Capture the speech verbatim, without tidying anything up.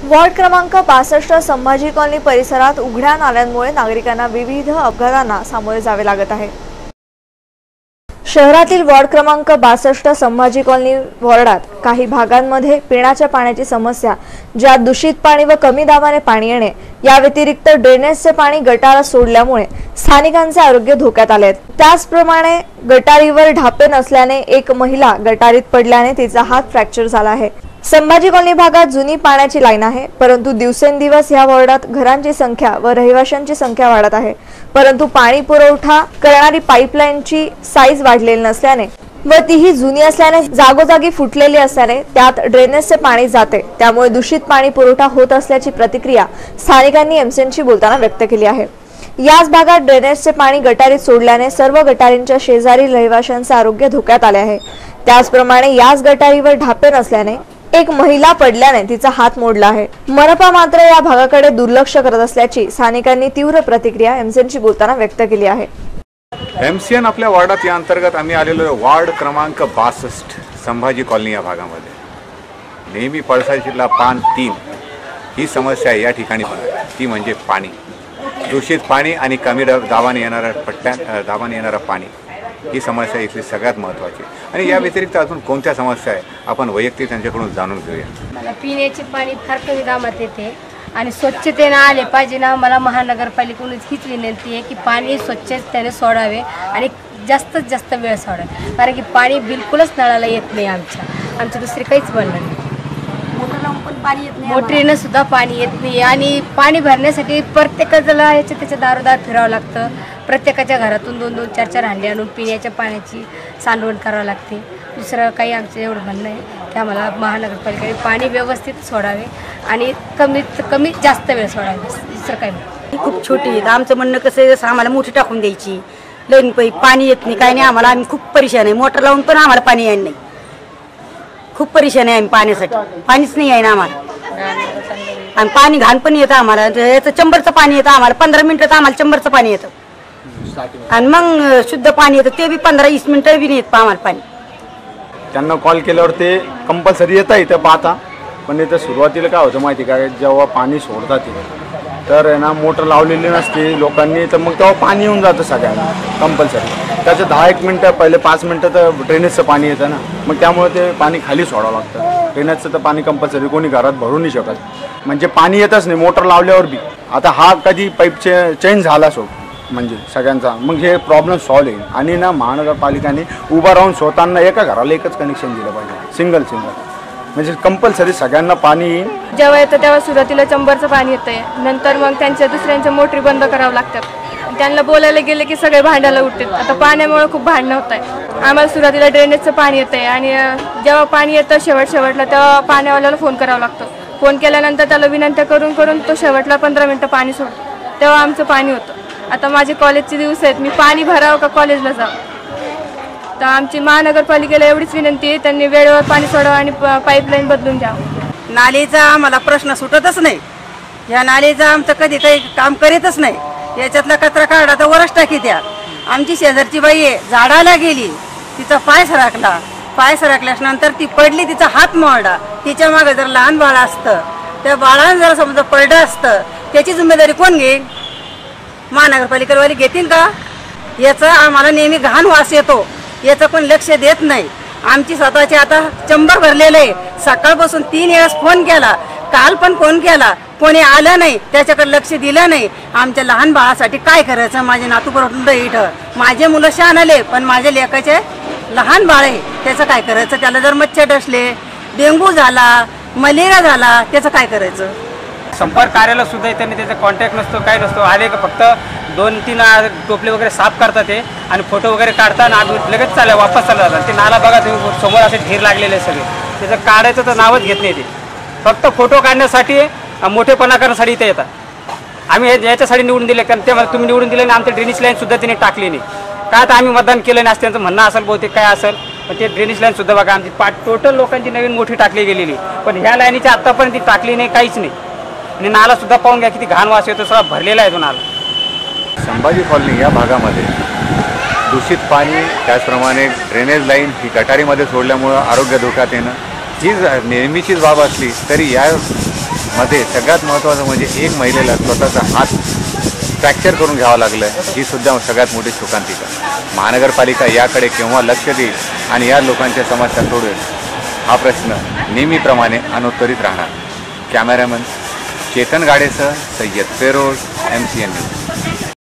Ward क्रमांक बासष्ट Sambhaji colony परिसरात उघड्या नाल्यांमुळे नागरिकांना विविध अपघातांना सामोरे जावे लागत आहे। शहरातील वॉर्ड क्रमांक बासष्ट संभाजी कॉलनी वॉर्डात काही भागांमध्ये पिण्याच्या पाण्याची समस्या, ज्यात दूषित पाणी व कमी दाबाने पाणी येणे या व्यतिरिक्त ड्रेनेजचे पाणी गटारात सोडल्यामुळे स्थानिकांचे आरोग्य धोक्यात आले आहे। त्याचप्रमाणे गटारीवर ढापे नसल्याने एक महिला गटारीत पडल्याने तिचा हात फ्रॅक्चर झाला आहे। संभाजी कॉलनी भागात जुनी पाण्याची लाईन आहे, परंतु दिवसेंदिवस या वॉर्डात घरांची संख्या व रहिवाशांची संख्या वाढत आहे, परंतु पाणी पुरवठा करणारी पाईपलाईनची साईज वाढलेली नसल्याने व तीही जुनी असल्याने जागोजागी फुटलेली असल्याने त्यात ड्रेनेजचे पाणी जाते, त्यामुळे दूषित पाणी पुरवठा होत असल्याची प्रतिक्रिया स्थानिकांनी एमसीएनशी बोलताना व्यक्त केली आहे। याच भागात ड्रेनेजचे पाणी गटारीत सोडल्याने सर्व गटारींच्या शेजारी रहिवाशांचे आरोग्य धोक्यात आले आहे। त्याचप्रमाणे याच गटारीवर ढापे नसल्याने एक महिला पडल्याने तिचा हात मोडला आहे। मनपा मात्र या भागाकडे दुर्लक्ष करत असल्याची स्थानिकांनी तीव्र प्रतिक्रिया एमसीएनशी बोलताना व्यक्त केली आहे। एमसीएन आपल्या वॉर्डात या अंतर्गत आम्ही आलेलो आहे वॉर्ड क्रमांक बासष्ट संभाजी कॉलनी या भागामध्ये। नेहमी पळसाचीला पान तीन ही समस्या या ठिकाणी पण आहे, ती म्हणजे पाणी, दूषित पाणी आणि कमी दाबाने येणारा पट्ट्या दाबाने येणारा पाणी, ही समस्या इथली सगळ्यात महत्त्वाची। आणि या व्यतिरिक्त अजून कोणत्या समस्या आहे आपण वैयक्तिक त्यांच्याकडून जाणून घेऊया। मला पिण्याचे पाणी फार कमी दाबात येते आणि स्वच्छतेने आले पाहिजे ना। मला महानगरपालिकेकडून हीच विनंती आहे की पाणी स्वच्छतेने सोडावे आणि जास्तीत जास्त वेळ सोडावे, कारण की पाणी बिलकुलच नळाला येत नाही। आमच्या आमचं दुसरी काहीच बनलं नाही, मोटर लावून पण पाणी येत नाही, मोटरीनं सुद्धा पाणी येत नाही। आणि पाणी भरण्यासाठी प्रत्येकाला याच्या त्याच्या दारोदार फिरावं लागतं, प्रत्येकाच्या घरातून दोन दोन चार चार हांडे आणून पिण्याच्या पाण्याची सांडवण करावं लागते। दुसरं काही आमचं एवढं म्हणणं आहे की आम्हाला महानगरपालिकेने पाणी व्यवस्थित सोडावे आणि कमीत कमी जास्त वेळ सोडावे, दुसरं काही नाही। खूप छोटी आहेत, आमचं म्हणणं कसं आहे, जसं आम्हाला मोठी टाकून द्यायची, लाईन पाईप पाणी येत नाही, काही नाही, आम्हाला आम्ही खूप परेशान आहे। मोटर लावून पण आम्हाला पाणी येत नाही, खूप परेशान आहे आम्ही पाण्यासाठी, पाणीच नाही आहे ना आम्हाला। आणि पाणी घाण पण येतं आम्हाला, याचं चंबरचं पाणी येतं आम्हाला, पंधरा मिनिटात आम्हाला चंबरचं पाणी येतं आणि मग शुद्ध पाणी येतं, ते बी पंधरा वीस मिनिटं बी नाही येत आम्हाला पाणी। त्यांना कॉल केल्यावर ते कंपल्सरी येतं इथं पाहता, पण इथं सुरुवातीला काय होतं माहिती का, जेव्हा पाणी सोडतात तर आहे ना मोटर लावलेली नसते लोकांनी, तर मग तेव्हा पाणी येऊन जातं सगळ्यांना कंपल्सरी। त्याचं दहा एक मिनटं पहिले पाच मिनटं तर ड्रेनेजचं पाणी येतं ना, मग त्यामुळे ते पाणी खाली सोडावं लागतं। ड्रेनेजचं तर पाणी कंपल्सरी कोणी घरात भरू नाही शकत, म्हणजे पाणी येतच नाही मोटर लावल्यावर बी। आता हा कधी पाईपचे चेंज झाला सो म्हणजे सगळ्यांचा, मग हे प्रॉब्लेम सॉल्व्ह होईल। आणि ना महानगरपालिकेने उभा राहून स्वतःना एका घराला एकच कनेक्शन दिलं पाहिजे, सिंगल सिंगल, म्हणजे कंपल्सरी सगळ्यांना पाणी येईल। जेव्हा येतं तेव्हा सुरुवातीला चंबरचं पाणी येतंय, नंतर मग त्यांच्या दुसऱ्यांच्या मोटरी बंद करावं लागतात, त्यांना बोलायला गेले की सगळे भांडायला उठतात। आता पाण्यामुळे खूप भांडणं होत आहे। आम्हाला सुरुवातीला ड्रेनेजचं पाणी येतंय आणि जेव्हा पाणी येतं शेवट शेवटला तेव्हा पाण्यावाल्याला फोन करावा लागतो, फोन केल्यानंतर त्याला विनंत्या करून करून तो शेवटला पंधरा मिनटं पाणी सोडतो, तेव्हा आमचं पाणी होतं। आता माझे कॉलेजचे दिवस आहेत, मी पाणी भरावं का कॉलेजला जावं, तर आमची महानगरपालिकेला एवढीच विनंती आहे, त्यांनी वेळेवर पाणी सोडावं आणि पाईपलाईन बदलून द्यावं। नालीचा आम्हाला प्रश्न सुटतच नाही, या नालीचा आमचं कधी काही काम करीतच नाही। याच्यातला कचरा काढा तर वरच टाकी द्या। आमची शेजारची बाई आहे, झाडाला गेली, तिचा पाय सरकला, पाय सरकल्यानंतर ती पडली, तिचा हात मोडला, तिच्या मागे जर लहान बाळ असतं, त्या बाळानं जर समजा पडलं असतं, त्याची जिम्मेदारी कोण घेईल? महानगरपालिकेवाले घेतील का? याचा आम्हाला नेहमी घाण वास येतो, याचं पण लक्ष देत नाही। आमची स्वतःची आता चंबर भरलेलं आहे, सकाळपासून तीन वेळेस फोन केला, काल पण फोन केला, कोणी आलं नाही, त्याच्याकडे लक्ष दिलं नाही। आमच्या लहान बाळासाठी काय करायचं? माझे नातू परवडून इथं, माझे मुलं शान आले, पण माझ्या लेकाचे लहान बाळ आहे, त्याचं काय करायचं? त्याला जर मच्छर डसले, डेंग्यू झाला, मलेरिया झाला, त्याचं काय करायचं? संपर्क कार्यालय सुद्धा त्यांनी त्याचा कॉन्टॅक्ट नसतो, काय नसतो, आले का फक्त दोन तीन टोपले वगैरे साफ करतात ते आणि फोटो वगैरे काढतात आणि लगेच चालले वापस चालला जातात। ते नाला बघा तुम्ही, समोर असे ढीर लागलेले सगळे, त्याचं काढायचं तर नावच घेत नाही, ते फक्त फोटो काढण्यासाठी मोठेपणा करण्यासाठी इथे येतात। आम्ही याच्यासाठी निवडून दिले, कारण ते तुम्ही निवडून दिले आणि आमची ड्रेनेज लाईन सुद्धा त्यांनी टाकली नाही, का आता आम्ही मतदान केलं नाही असं त्यांचं म्हणणं असेल बहुतेक, काय असेल, पण ते ड्रेनेज लाईन सुद्धा बघा आमची पाच टोटल लोकांची नवीन मोठी टाकली गेलेली, पण ह्या लाईनीची आत्तापर्यंत ती टाकली नाही, काहीच नाही। आणि नाला सुद्धा पाहून घ्या किती घाण वास येतो, सगळा भरलेला आहे तो नाला। संभाजी कॉलनी या भागामध्ये दूषित पाणी, त्याचप्रमाणे ड्रेनेज लाईन ही गटारीमध्ये सोडल्यामुळं आरोग्य धोक्यात येणं ही नेहमीचीच बाब असली तरी या मध्ये सगळ्यात महत्त्वाचं म्हणजे एक महिलेला स्वतःचा हात फ्रॅक्चर करून घ्यावं लागलं, ही सुद्धा सगळ्यात मोठी शोकांतिका. महानगरपालिका याकडे केव्हा लक्ष देईल आणि या लोकांच्या समस्या सोडवेल हा प्रश्न नेहमीप्रमाणे अनुत्तरित राहणार. कॅमेरामन चेतन गाडेसह Sayyad Feroz, M C N news.